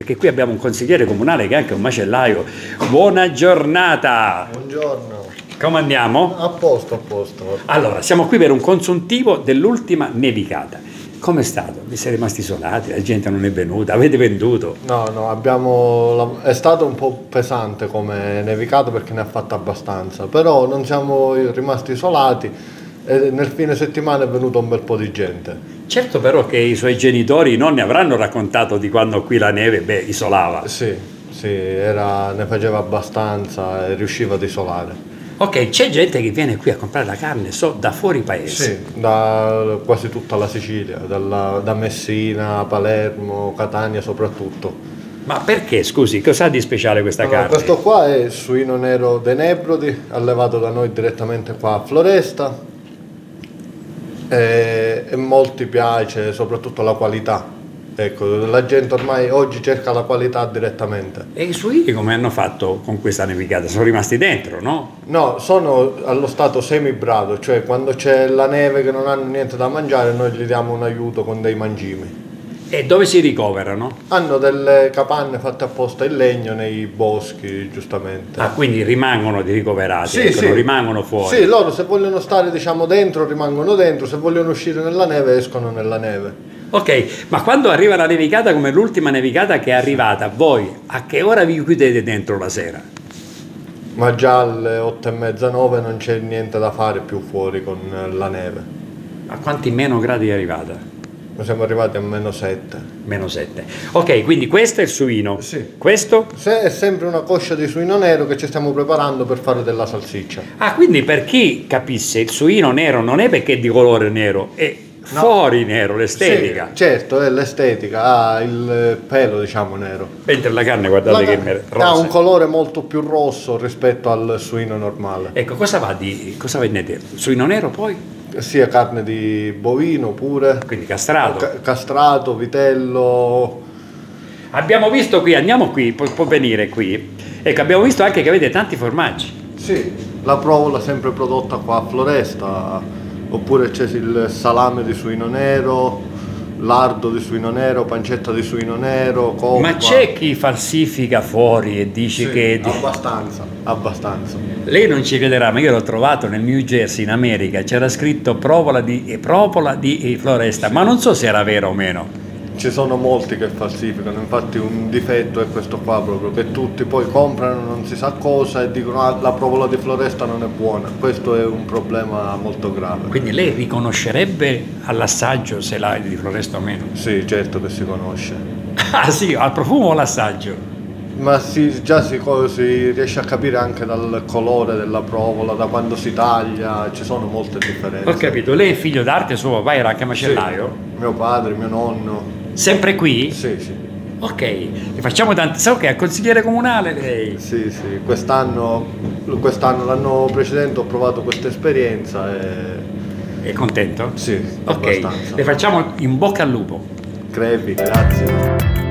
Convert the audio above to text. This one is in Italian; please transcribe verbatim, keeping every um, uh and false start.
Perché qui abbiamo un consigliere comunale che è anche un macellaio. Buona giornata! Buongiorno. Come andiamo? A posto, a posto. Allora, siamo qui per un consuntivo dell'ultima nevicata. Com'è stato? Vi siete rimasti isolati? La gente non è venuta? Avete venduto? No, no, abbiamo... è stato un po' pesante come nevicata perché ne ha fatto abbastanza, però non siamo rimasti isolati e nel fine settimana è venuto un bel po' di gente. Certo però che i suoi genitori non ne avranno raccontato di quando qui la neve, beh, isolava. Sì, sì, era... ne faceva abbastanza e riusciva ad isolare. Ok, c'è gente che viene qui a comprare la carne so, da fuori paese. Sì, da quasi tutta la Sicilia, dalla, da Messina, Palermo, Catania soprattutto. Ma perché, scusi, cos'ha di speciale questa Allora, carne? questo qua è suino nero dei Nebrodi, allevato da noi direttamente qua a Floresta e, e molti piace soprattutto la qualità. Ecco, la gente ormai oggi cerca la qualità direttamente. E i suini come hanno fatto con questa nevicata? Sono rimasti dentro, no? No, sono allo stato semibrado, cioè quando c'è la neve che non hanno niente da mangiare noi gli diamo un aiuto con dei mangimi. E dove si ricoverano? Hanno delle capanne fatte apposta in legno nei boschi, giustamente. Ah, quindi rimangono di ricoverati, Sì, ecco, sì. non rimangono fuori. Sì, loro se vogliono stare diciamo dentro rimangono dentro, se vogliono uscire nella neve escono nella neve. Ok, ma quando arriva la nevicata come l'ultima nevicata che è arrivata, voi a che ora vi chiudete dentro la sera? Ma già alle otto e mezza, nove non c'è niente da fare più fuori con la neve. A quanti meno gradi è arrivata? Noi siamo arrivati a meno sette. Meno sette. Ok, quindi questo è il suino. Sì. Questo? Se è sempre una coscia di suino nero che ci stiamo preparando per fare della salsiccia. Ah, quindi per chi capisse, il suino nero non è perché è di colore nero, è No. fuori nero, l'estetica. Sì, certo, è l'estetica, ha il pelo diciamo nero. Mentre la carne, guardate La che carne è rosa. ha un colore molto più rosso rispetto al suino normale. Ecco, cosa va di... cosa vendete? Suino nero poi? Sia carne di bovino pure, Quindi castrato. ca- castrato, vitello. Abbiamo visto qui, andiamo qui, può, può venire qui. Ecco, abbiamo visto anche che avete tanti formaggi. Sì, la provola sempre prodotta qua a Floresta, oppure c'è il salame di suino nero, lardo di suino nero, pancetta di suino nero, coppa. Ma c'è chi falsifica fuori e dice Sì, che... abbastanza, abbastanza. Lei non ci crederà, ma io l'ho trovato nel New Jersey, in America, c'era scritto provola di, eh, propola di Floresta, ma non so se era vero o meno. Ci sono molti che falsificano, infatti un difetto è questo qua proprio, che tutti poi comprano non si sa cosa e dicono ah, la provola di Floresta non è buona, questo è un problema molto grave. Quindi lei riconoscerebbe all'assaggio se l'ha di Floresta o meno? Sì, certo che si conosce, Ah sì, al profumo o all'assaggio? ma si, già si, co- si riesce a capire anche dal colore della provola, da quando si taglia, ci sono molte differenze. Ho capito, lei è figlio d'arte, suo papà era anche macellaio? Sì, mio padre, mio nonno. Sempre qui? Sì, sì. Ok, le facciamo tanti. So che è consigliere comunale lei. Sì, sì, quest'anno, quest'anno, l'anno precedente ho provato questa esperienza e... È contento? Sì, Ok, abbastanza. le facciamo in bocca al lupo. Crepi, grazie.